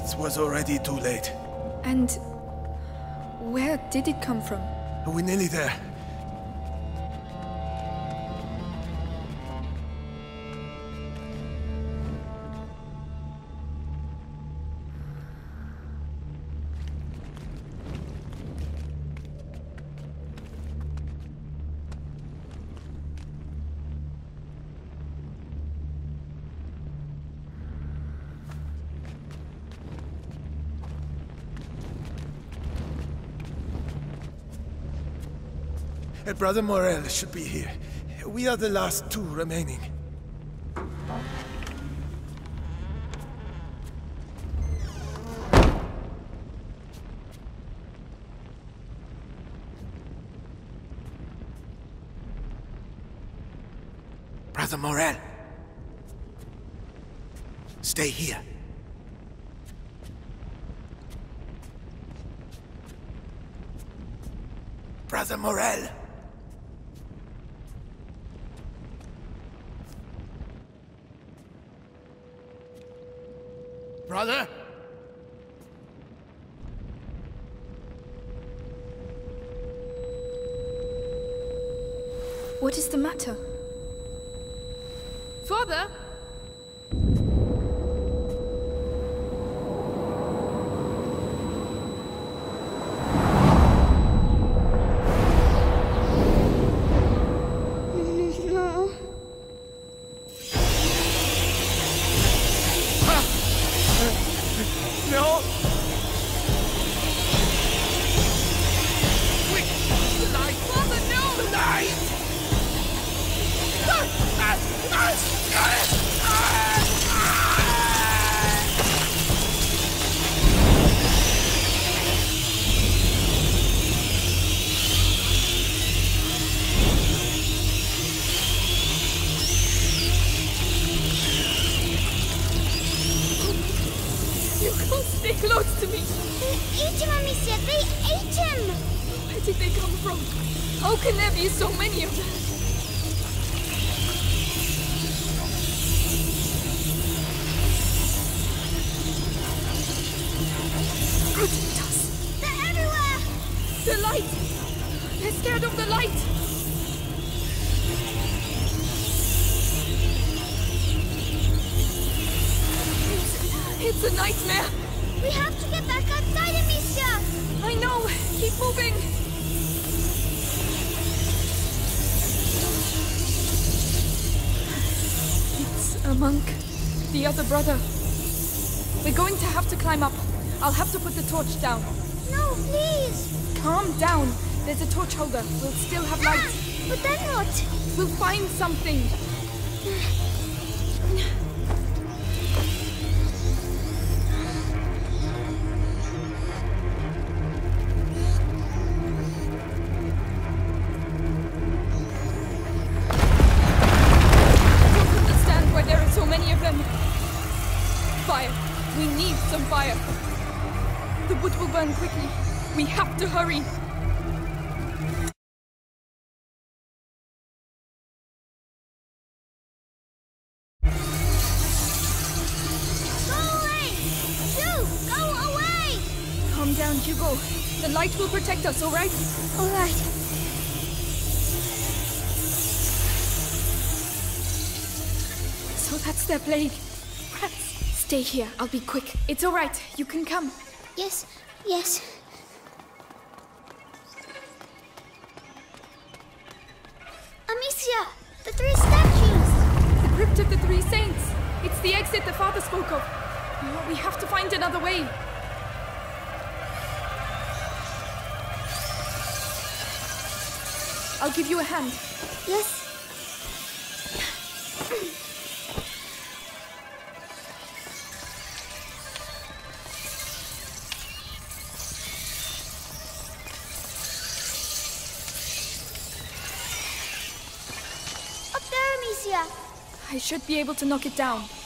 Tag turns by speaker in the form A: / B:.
A: It was already too late.
B: And where did it come from?
A: We're nearly there. Brother Morel should be here. We are the last two remaining. Brother Morel. Stay here. Brother Morel. Brother?
B: What is the matter?
C: Father?
D: No.
A: No!
C: Quick! The light! Father, no! The light! You can't stay close to me!
D: They ate him, Amicia! They ate him!
C: Where did they come from? How can there be so many of them? Protect us!
D: They're everywhere!
C: The light! They're scared of the light! It's a nightmare!
D: We have to get back outside, Amicia!
C: I know! Keep moving! It's a monk. The other brother. We're going to have to climb up. I'll have to put the torch down.
D: No, please!
C: Calm down. There's a torch holder. We'll still have light.
D: But then what?
C: We'll find something. Fire! We need some fire! The wood will burn quickly. We have to hurry!
D: Go away! Shoo! Go away!
C: Calm down, Hugo. The light will protect us, alright?
D: Alright.
C: So that's their plague. Rats! Stay here, I'll be quick. It's alright, you can come.
D: Yes, yes. Amicia! The three statues!
C: The crypt of the Three Saints. It's the exit the father spoke of. We have to find another way. I'll give you a hand.
D: Yes. Up there, Amicia.
C: I should be able to knock it down.